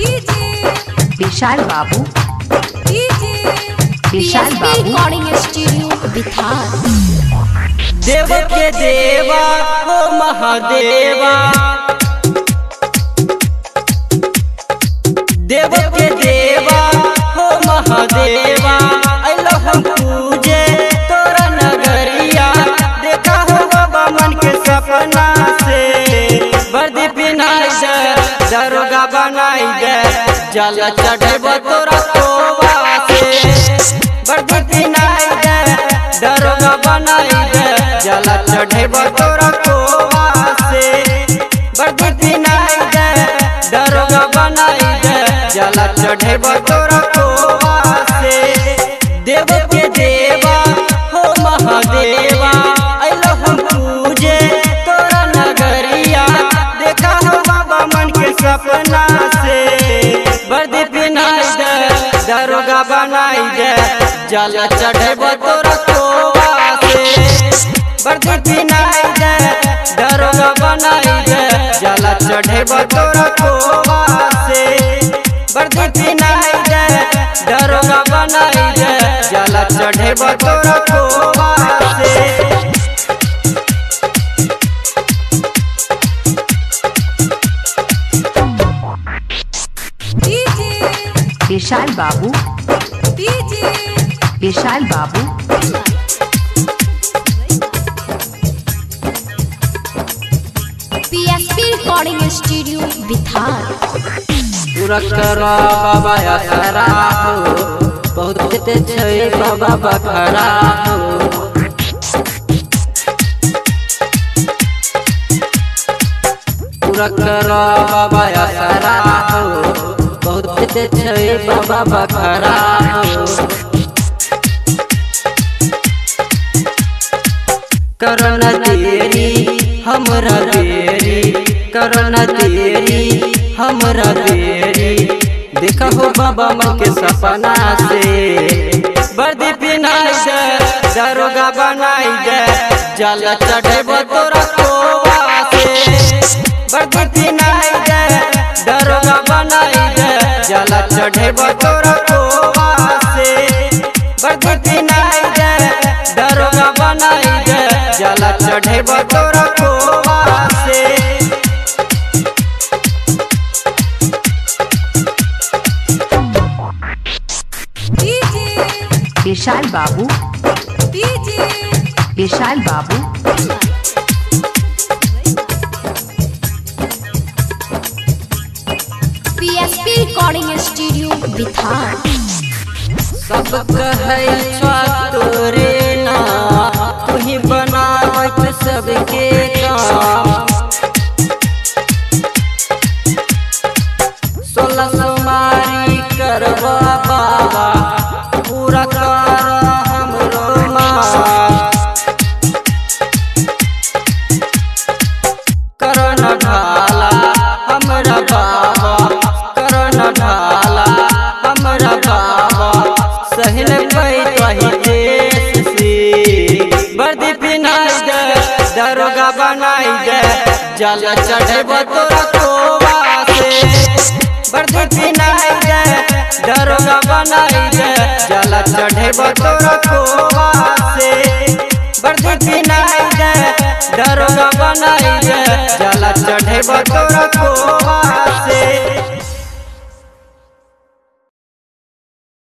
विशाल बाबू विशाल बाबू recording studio Bihar. देव के देवा हो महादेवा, देव के देवा हो महादेवा, अइलो हम पूजे तोरा नगरिया। देखा हो बाबा मन के सपना से, वर्दी पिन्हाई दे दरोगा बनाई दे, जल चढ़ेब तोरा कोवा से। वर्दी पिन्हाई दे दरोगा बनाई दे, जल चढ़ेब तोरा कोवा से। वर्दी पिन्हाई दे दरोगा बनाई दे, जल चढ़ेब तोरा कोवा से। देव के देवा हो महादेवा, अइलो हम पूजे तोरा नगरिया। देखा हो बाबा मन के सपना से, वर्दी पिन्हाई दे दरोगा बनाई दे, जल चढ़ेब तोरा कोवा से। वर्दी पिन्हाई दे दरोगा बनाई दे, जल चढ़ेब तोरा कोवा से। वर्दी पिन्हाई दे दरोगा बनाई दे, जल चढ़ेब तोरा कोवा से। विशाल बाबू विशाल बाबू पीएसपी रिकॉर्डिंग स्टूडियो बिहार। पूरा करा बाबा असरा हो, बहुत देते छै बाबा बखरा हो। पूरा करा बाबा असरा हो, बहुत देते छै बाबा बखरा हो। करना तेरी हमरा बेरी, करना तेरी हमरा बेरी। देखा हो बाबा मन के सपना से, वर्दी पिन्हाई दे दरोगा बनाई दे, जल चढ़ेब तोरा कोवा से। वर्दी पिन्हाई दे दरोगा बनाई दे, जल चढ़ेब तोरा कोवा से। वर्दी पिन्हाई दे दरोगा बनाई दे, जल चढ़ेब तोरा कोवा से। विशाल बाबू विशाल बाबू पीएसपी रिकॉर्डिंग स्टूडियो बिहार। सब कहै छौ तोरे ना, तू ही बनावत सबके काम। 16 सोमवारी करबा बाबा, पूरा कर हमरो माँ। करन ढाला हमरा बाबा, करन ढाला हमरा बाबा, सहिल पैतही देश से। वर्दी पिन्हाई दे दरोगा बनाई दे, जल चढ़ेब तोरा कोवा से। वर्दी पिन्हाई दे दरोगा बनाई दे, जल चढ़ेब तोरा कोवा से। वर्दी पिन्हाई दे दरोगा बनाई दे, जल चढ़ेब तोरा कोवा से।